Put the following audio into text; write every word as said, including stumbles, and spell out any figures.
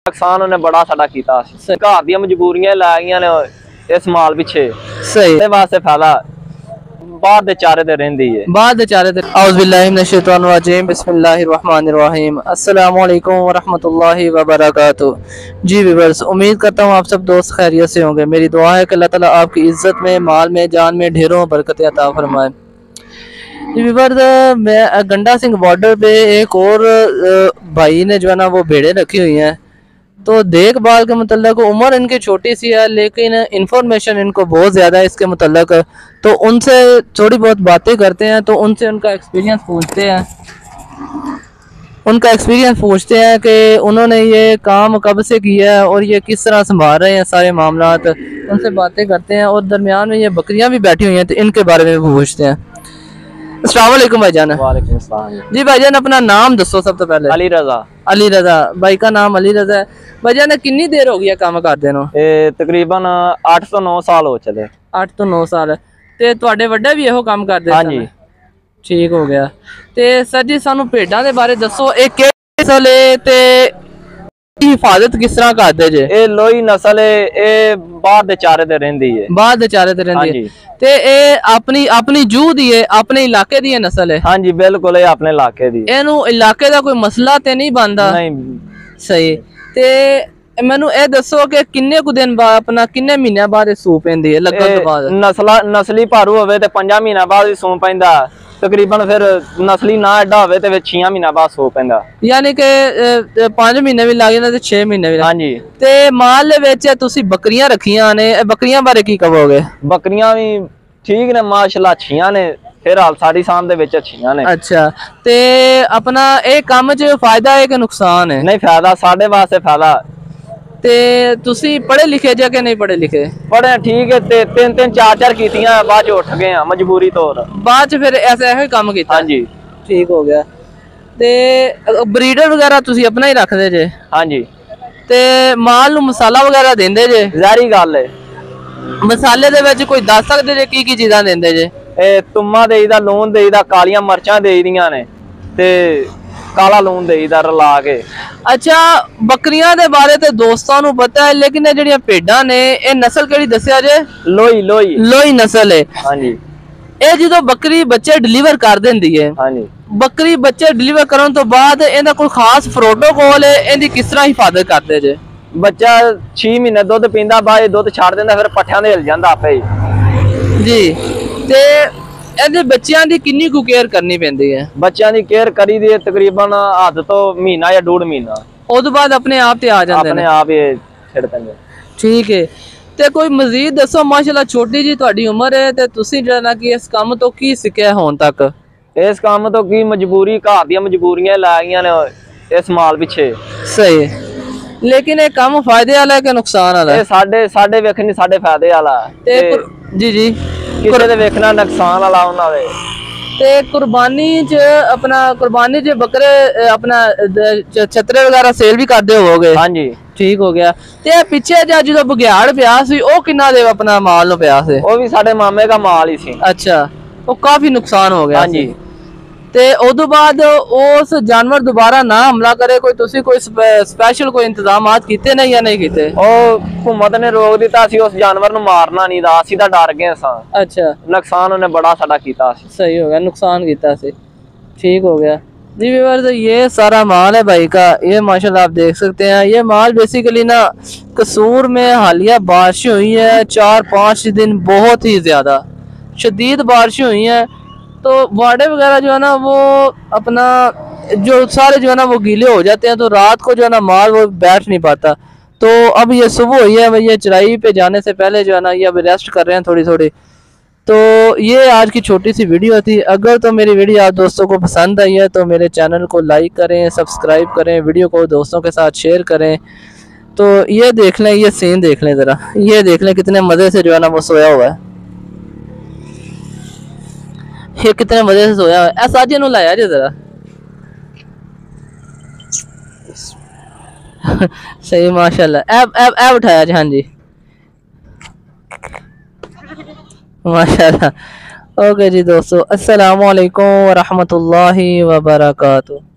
नुकसान उन्हें बड़ा साडा कीता। घर दी मजबूरियां लै गईयां ने इस माल पिछे। सही ते वास्ते फायदा बाहर दे चारे ते रहिंदी है। बाहर दे चारे ते औज़ु बिल्लाहि मिनश शैतानिर रजीम बिस्मिल्लाहिर रहमानिर रहीम अस्सलामु अलैकुम व रहमतुल्लाहि व बरकातुहू। जी व्यूअर्स, उम्मीद करता हूँ आप सब दोस्त खैरियत से होंगे। मेरी दुआ है कि अल्लाह ताला आपकी इज्जत में, माल में, जान में ढेरों बरकत अता फरमाए। व्यूअर्स, मैं गंडा सिंह बॉर्डर पे एक और भाई ने जो है ना वो भेड़ें रखी हुई हैं। तो देखभाल के मतलब उम्र इनकी छोटी सी है, लेकिन इंफॉर्मेशन इनको बहुत ज़्यादा है इसके मतलब। तो उनसे थोड़ी बहुत बातें करते हैं, तो उनसे उनका एक्सपीरियंस पूछते हैं उनका एक्सपीरियंस पूछते हैं कि उन्होंने ये काम कब से किया है और ये किस तरह संभाल रहे हैं सारे मामलात। उनसे बातें करते हैं और दरमियान में ये बकरियां भी बैठी हुई हैं, तो इनके बारे में पूछते हैं। अस्सलाम वालेकुम भाईजान। वालेकुम सलाम जी भाईजान, अपना नाम दसो सब तो पहले। अली रजा। अली रजा भाई का नाम अली रजा है। भाईजान कितनी देर हो गई है काम करदे नु? तकरीबन आठ तो नौ साल हो चले। आठ तो नौ साल ते तुहाडे वड्डे भी इहो काम करदे? हाँ जी, ठीक हो गया। ते सर जी सानू भेड़ां दे बारे दसो, एक किहड़ी नस्ल है ते हिफाजत किस तरह करदे जे? ए लोई नस्ल है, ए बाहर दे चारे ते रहिंदी है। बाहर दे चारे ते रहिंदी है ते ए अपनी अपनी जू दी है, अपने इलाके दी नस्ल है? हाँ जी बिल्कुल, ये अपने इलाके दी। एनू इलाके दा कोई मसला ते नहीं बनदा? नहीं। सही। ते मैनू ए दसो कि किन्ने कु दिन बाद अपना किन्ने महीने बाद सूह पैंदी है लगन तो बाद? नस्ला नस्ली भारू होवे ते पंजा महीना बाद सूह पैंदा। तकरीबन फिर नस्ली ना एडा होवे ते छे महीना बाद सूह पैंदा। यानी कि पांच महीने भी लग जांदे ते छे महीने भी। हाँ जी। ते माल दे विच तुसी बकरियां रखियां ने, बकरियां बारे की कहोगे? बकरियां भी ठीक ने माशाल्लाह, अच्छियां ने, फिर हाल सारी शाम दे विच अच्छियां ने। अच्छा, ते अपना ए काम च फायदा है कि नुकसान है? नहीं, फायदा साडे वास्ते फायदा। ते तुसी पढ़े लिखे जे कि नहीं पढ़े लिखे? पढ़े ठीक है, ते तीन तीन चार चार कीतियां, बाद च उठ गए मजबूरी तौर। बाद च फिर ऐसा ऐसा काम कीता? हाँ जी। ठीक हो गया। ते ब्रीडर वगैरह तुसी अपना ही रखदे जे? हाँ जी। ते माल नू मसाला वगैरह देंदे जे? ज़ाहिरी गल है। मसाले दे विच कोई दस सकदे जे की की चीज़ां देंदे जे? ए तुम्मा देईदा, लून देईदा, कालियां मरचां देईदियां ने ते काला लून देईदा रला के। अच्छा, बकरियां दे बारे ते दोस्तां नू पता है, लेकिन ये जेहड़ियां भेड़ां ने ए नस्ल केड़ी दस्सिया जे? लोई लोई लोई नस्ल है। हाँ जी। ए जो बकरी बच्चे डिलीवर कर देंदी है, हाँ जी, बकरी बच्चे डिलीवर करने तो बाद इहदा कोई खास प्रोटोकॉल है, इहदी किस तरह हिफाजत करदे जे? बच्चा छे महीने दुध पींदा, बाद दुध छड़ देंदा, फिर पट्ठियां दे हिल जांदा आपे ही जी। ते ਇਹਦੇ ਬੱਚਿਆਂ ਦੀ ਕਿੰਨੀ ਕੁ ਕੇਅਰ ਕਰਨੀ ਪੈਂਦੀ ਹੈ? ਬੱਚਿਆਂ ਦੀ ਕੇਅਰ ਕਰੀ ਦੀ ਤਕਰੀਬਨ ਹੱਦ ਤੋਂ ਮਹੀਨਾ ਜਾਂ ਡੂਢ ਮਹੀਨਾ, ਉਸ ਤੋਂ ਬਾਅਦ ਆਪਣੇ ਆਪ ਤੇ ਆ ਜਾਂਦੇ ਨੇ? ਆਪਣੇ ਆਪ ਹੀ ਛੱਡ ਦਿੰਦੇ। ਠੀਕ ਹੈ। ਤੇ ਕੋਈ ਮਜ਼ੀਦ ਦੱਸੋ, ਮਾਸ਼ਾਅੱਲਾ ਛੋਟੀ ਜੀ ਤੁਹਾਡੀ ਉਮਰ ਹੈ ਤੇ ਤੁਸੀਂ ਜਿਹੜਾ ਨਾ ਕਿ ਇਸ ਕੰਮ ਤੋਂ ਕੀ ਸਿੱਖਿਆ ਹੁਣ ਤੱਕ? ਇਸ ਕੰਮ ਤੋਂ ਕੀ ਮਜਬੂਰੀ, ਘਰ ਦੀਆਂ ਮਜਬੂਰੀਆਂ ਲਾ ਗਈਆਂ ਨੇ ਇਸ ਮਾਲ ਪਿੱਛੇ। ਸਹੀ। लेकिन ये काम फायदे वाला है कि नुकसान वाला है? साडे साडे वेखनी साडे फायदे वाला ते जी जी किसी दे वेखना नुकसान वाला उन्हां दे। ते कुर्बानी च अपना कुर्बानी च बकरे अपना छतरे वगैरह सेल भी करदे होवोगे? हाँ जी। ठीक हो गया। ते पिछे जा जो बघियाड़ पिया सी ओ किन्ना दे अपना माल नु पिया सी? ओ भी साडे मामे का माल ही सी। अच्छा, वो काफी नुकसान हो गया? हाँ जी। ते उदो बाद उस जानवर दोबारा ना हमला करे, कोई तुसी कोई स्पेशल कोई इंतजामात कीते नहीं या नहीं कीते? ओ हुकूमत ने रोक दिता सी, उस जानवर नु मारना नहीं दा, असी तां डर गए सां। अच्छा, नुकसान उन्हें बड़ा साडा कीता सी। सही हो गया, नुकसान कीता सी। ठीक हो गया जी। व्यूअर्स, ये सारा माल है भाई का, ये माशाल्लाह आप देख सकते हैं। ये माल बेसिकली ना कसूर में हालिया बारिशें हुई है, चार पाँच दिन बहुत ही ज़्यादा शदीद बारिशें हुई हैं, तो वाड़े वगैरह जो है ना वो अपना जो सारे जो है ना वो गीले हो जाते हैं, तो रात को जो है ना माल वो बैठ नहीं पाता। तो अब ये सुबह हुई है, ये चराई पे जाने से पहले जो है ना ये अब रेस्ट कर रहे हैं थोड़ी थोड़ी। तो ये आज की छोटी सी वीडियो थी। अगर तो मेरी वीडियो आप दोस्तों को पसंद आई है तो मेरे चैनल को लाइक करें, सब्सक्राइब करें, वीडियो को दोस्तों के साथ शेयर करें। तो ये देख लें, ये सीन देख लें ज़रा, ये देख लें कितने मज़े से जो है ना वो सोया हुआ है, ये कितने मजे से सोया है। ऐसा जी नु लाया जी जरा सही माशाल्लाह। ऐब ऐब ऐब उठाया जी। हाँ जी माशाल्लाह। ओके जी दोस्तों, अस्सलामु अलैकुम व रहमतुल्लाहि व बरकातुहू।